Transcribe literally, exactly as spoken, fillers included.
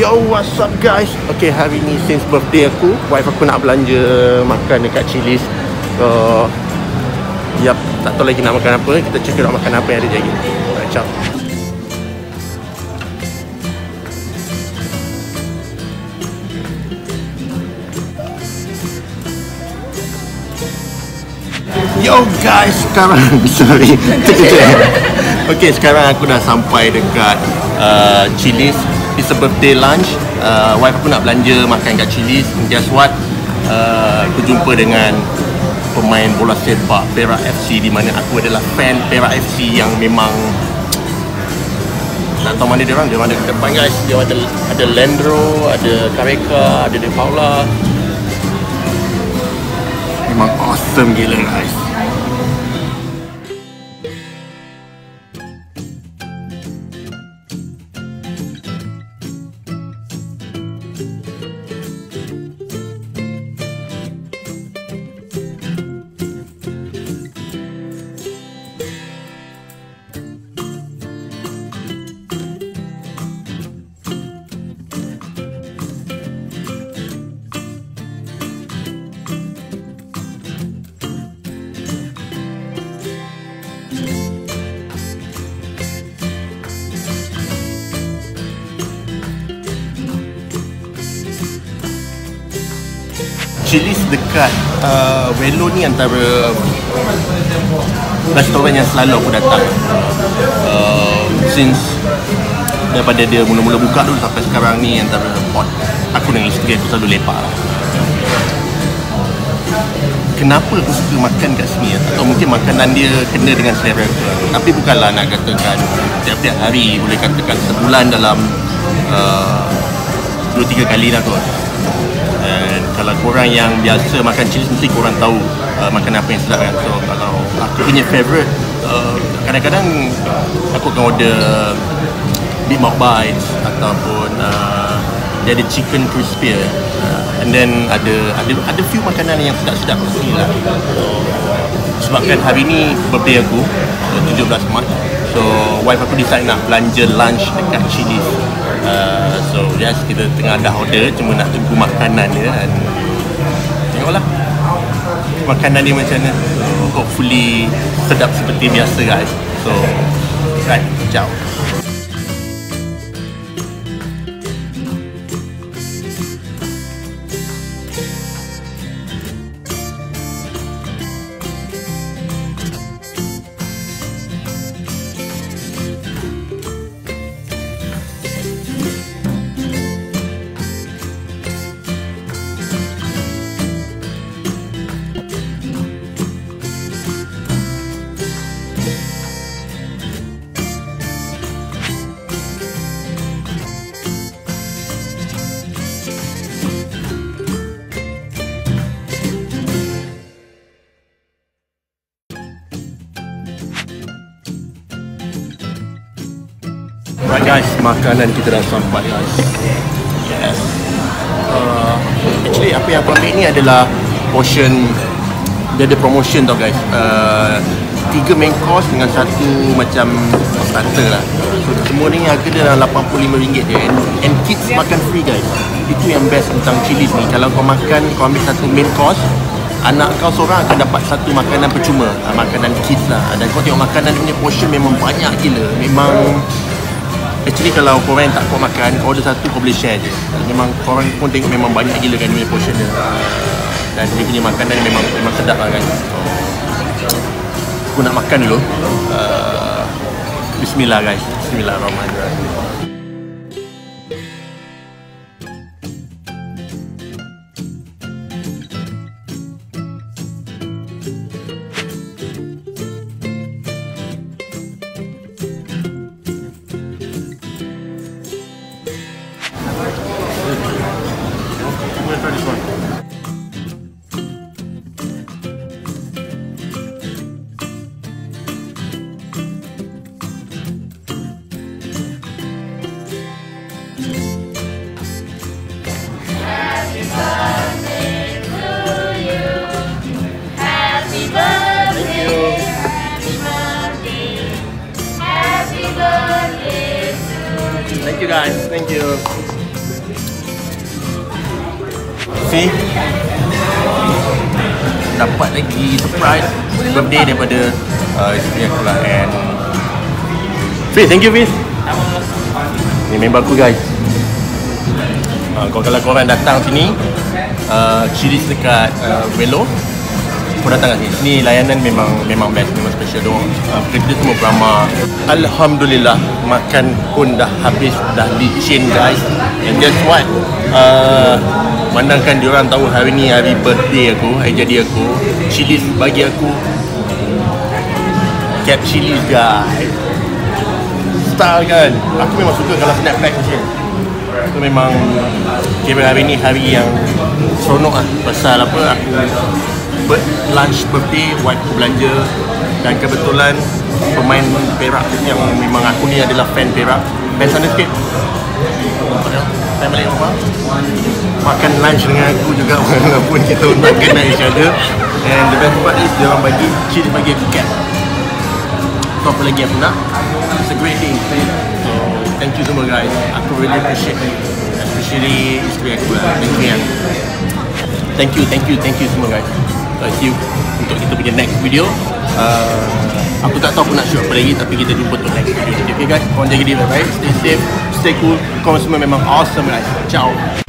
Yo, what's up guys? Okay, hari ni since birthday aku, wife aku nak belanja makan dekat Chili's. So, yap, tak tahu lagi nak makan apa. Kita check out makan apa yang ada lagi. Ciao. Yo guys, sekarang sorry. Okay, sekarang aku dah sampai dekat uh, Chili's. It's a birthday lunch. Uh, wife aku nak belanja makan kat Chili's. Guess what? Uh, aku jumpa dengan pemain bola sepak PERAK F C, di mana aku adalah fan PERAK F C yang memang tak tahu mana dia orang. Dia mana ke depan guys. Dia ada ada LEANDRO, ada CARECA, ada PAULA. Memang awesome gila guys. Chili's dekat uh, Welo ni antara restoran yang selalu aku datang uh, since daripada dia mula-mula buka dulu sampai sekarang ni. Antara pot aku dengan isteri aku selalu lepak lah. Kenapa aku suka makan kat sini? Atau mungkin makanan dia kena dengan selera aku, tapi bukanlah nak katakan tiap-tiap hari, boleh katakan sebulan dalam uh, dua tiga kali dah kot. Dan kalau korang yang biasa makan Chili's, mesti korang tahu uh, makan apa yang sedap kan. So kalau aku punya favourite, uh, kadang-kadang aku akan order Big Mac Bites ataupun uh, dia ada chicken crispy, uh, and then ada ada ada few makanan yang sedap-sedap kat sini lah. So, sebabkan hari ni birthday aku, uh, tujuh belas Mac, so wife aku decide nak belanja lunch dekat Chili's. Uh, so yes, kita tengah dah order, cuma nak tunggu makanan dia. Dan tengoklah makanan dia macam mana. So, hopefully sedap seperti biasa guys. So right, ciao. Alright guys, makanan kita dah sampai guys. Yes. Uh, actually apa yang aku ambil ni adalah portion. Dia ada promotion tau guys. Uh, tiga main course dengan satu macam starter lah. So semua ni harga dia dalam lapan puluh lima ringgit je. And, and kids makan free guys. Itu yang best tentang Chili's ni. Kalau kau makan, kau ambil satu main course, anak kau seorang akan dapat satu makanan percuma. uh, Makanan kids lah. Dan kau tengok makanan dia punya portion memang banyak gila. Memang actually kalau korang tak kuat makan, kau order satu, kau boleh share je. Memang korang pun tengok memang banyak gila kan dia punya portion dia. Dan dia punya makanan memang memang sedap lah kan. So, aku nak makan dulu. uh, Bismillah guys. Bismillahirrahmanirrahim. Thank you guys, thank you. ni dapat lagi surprise birthday daripada uh, isteri aku lah. And Fiz, thank you Fiz. Ni member aku guys. uh, Kalau korang datang sini uh, Chili's dekat uh, Velo, kau datang kat sini. Sini layanan memang memang best, memang special doang. Uh, kereta semua ramah. Alhamdulillah, makan pun dah habis, dah licin guys. And guess what? Uh, Mandangkan diorang tahu hari ni hari birthday aku, hari jadi aku, Chili's bagi aku cap Chili's guys. Style kan. Aku memang suka kalau snap back macam. Itu memang kira hari ni hari yang seronok lah. Pasal apa, aku ber lunch birthday, wife aku belanja. Dan kebetulan pemain Perak yang memang aku ni adalah fan Perak. Best sana sikit. Saya balik rumah makan lunch dengan aku juga walaupun kita tak kenal each other. And the best part is dia orang bagi Chili's bagi aku cap. So apa lagi aku nak? It's a great day. So thank you semua guys. Aku really appreciate you, especially isteri aku lah. Thank you. Thank you, thank you, thank you semua guys. So see you untuk kita punya next video. Uh, aku tak tahu aku nak shoot apa lagi, tapi kita jumpa untuk next video. Okay guys, korang jaga diri baik-baik, stay safe, stay cool. Korang semua memang awesome guys. Ciao.